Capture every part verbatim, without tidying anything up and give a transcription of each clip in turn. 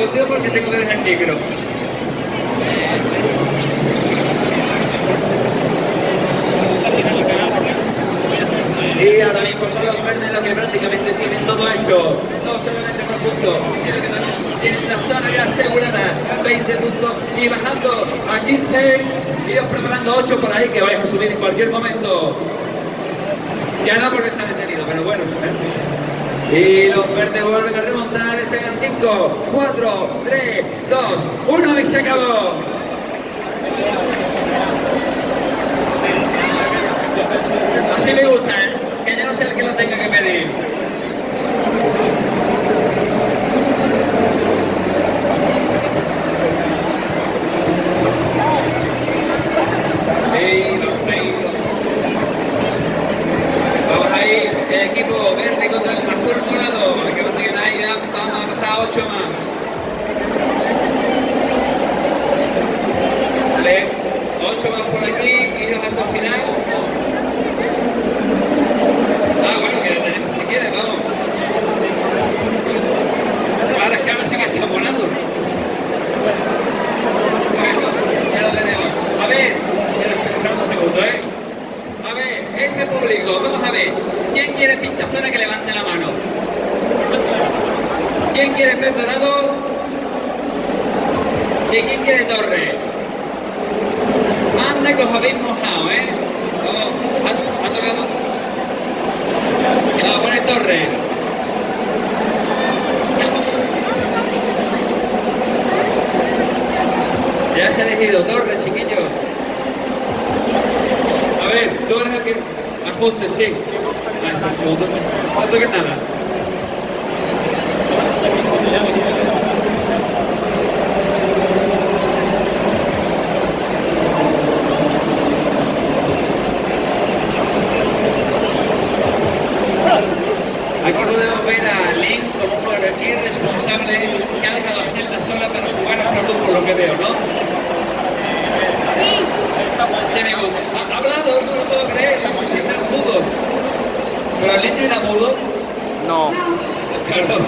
contigo porque tengo que dejar el micro. Y ahora mismo son los verdes los que prácticamente tienen todo hecho. No solamente por puntos, sino que también tienen la zona ya asegurada. veinte puntos y bajando a quince. Y os preparando ocho por ahí que vais a subir en cualquier momento. Ya no porque se han detenido, pero bueno. ¿eh? Y los verdes vuelven a remontar. Están en cinco, cuatro, tres, dos, uno y se acabó. Así me gusta, ¿eh? Que ya no sea el que lo tenga que pedir. Vamos ahí, el equipo verde contra el azul morado. Que no tengan ahí, vamos a pasar a ocho más. Vale, ocho más por aquí y dos hasta el final. Ah, bueno, que lo tenemos si quieres, vamos. Ahora es que ahora sí que está volando. Bueno, ya lo tenemos. A ver, esperando un segundo, ¿eh? A ver, ese público, vamos a ver. ¿Quién quiere pintazona que levante la mano? ¿Quién quiere pez dorado? ¿Y quién quiere torre? Anda que os habéis mojado, ¿eh? Vamos, anda, anda, anda. Vamos a poner torre. Ya se ha elegido torre, chiquillos. A ver, tú eres el que ajuste, sí. No toques nada. Aquí podemos ver a Link como un marroquí responsable que ha dejado a Zelda sola para jugar a Pro por lo que veo, ¿no? Sí. Sí, me gusta. Ha hablado, no lo puedo creer, está mudo. ¿Pero Link era mudo? No. Claro.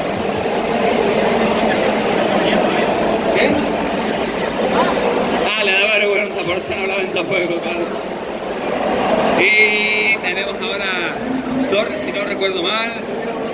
¿Qué? Ah, le daba vergüenza, por eso no hablaba en todo juego, claro. Y tenemos ahora Torres, si no recuerdo mal.